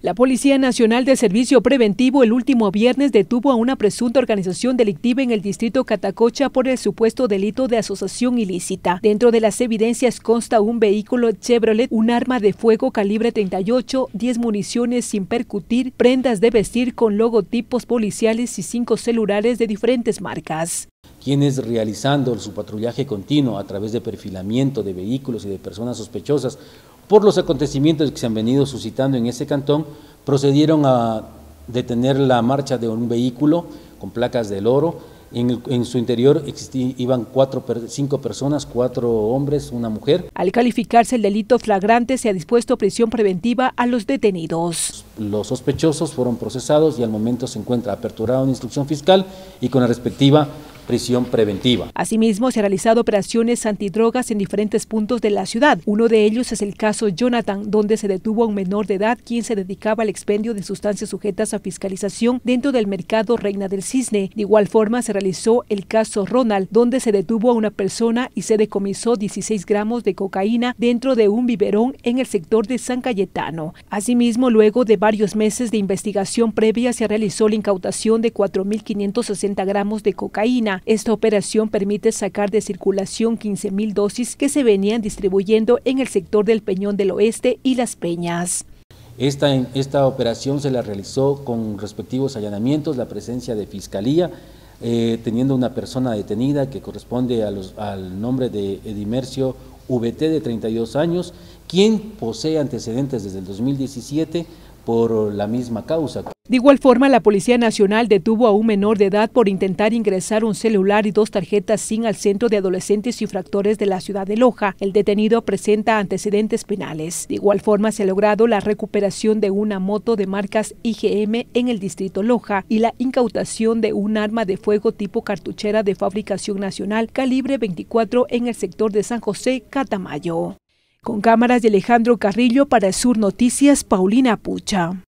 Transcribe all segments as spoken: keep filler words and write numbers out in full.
La Policía Nacional de Servicio Preventivo el último viernes detuvo a una presunta organización delictiva en el distrito Catacocha por el supuesto delito de asociación ilícita. Dentro de las evidencias consta un vehículo Chevrolet, un arma de fuego calibre treinta y ocho, diez municiones sin percutir, prendas de vestir con logotipos policiales y cinco celulares de diferentes marcas. Quienes, realizando su patrullaje continuo a través de perfilamiento de vehículos y de personas sospechosas por los acontecimientos que se han venido suscitando en ese cantón, procedieron a detener la marcha de un vehículo con placas del Oro. En, el, en su interior existí, iban cuatro, cinco personas, cuatro hombres, una mujer. Al calificarse el delito flagrante, se ha dispuesto prisión preventiva a los detenidos. Los sospechosos fueron procesados y al momento se encuentra aperturada una instrucción fiscal y con la respectiva prisión preventiva. Asimismo, se han realizado operaciones antidrogas en diferentes puntos de la ciudad. Uno de ellos es el caso Jonathan, donde se detuvo a un menor de edad quien se dedicaba al expendio de sustancias sujetas a fiscalización dentro del mercado Reina del Cisne. De igual forma, se realizó el caso Ronald, donde se detuvo a una persona y se decomisó dieciséis gramos de cocaína dentro de un biberón en el sector de San Cayetano. Asimismo, luego de varios meses de investigación previa, se realizó la incautación de cuatro mil quinientos sesenta gramos de cocaína. Esta operación permite sacar de circulación quince mil dosis que se venían distribuyendo en el sector del Peñón del Oeste y Las Peñas. Esta, esta operación se la realizó con respectivos allanamientos, la presencia de Fiscalía, eh, teniendo una persona detenida que corresponde a los, al nombre de Edimercio V T de treinta y dos años, quien posee antecedentes desde el dos mil diecisiete por la misma causa. De igual forma, la Policía Nacional detuvo a un menor de edad por intentar ingresar un celular y dos tarjetas SIM al Centro de Adolescentes Infractores de la ciudad de Loja. El detenido presenta antecedentes penales. De igual forma, se ha logrado la recuperación de una moto de marcas I G M en el distrito Loja y la incautación de un arma de fuego tipo cartuchera de fabricación nacional calibre veinticuatro en el sector de San José, Catamayo. Con cámaras de Alejandro Carrillo para Sur Noticias, Paulina Pucha.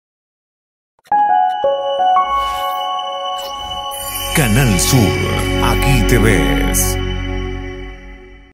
Canal Sur, aquí te ves.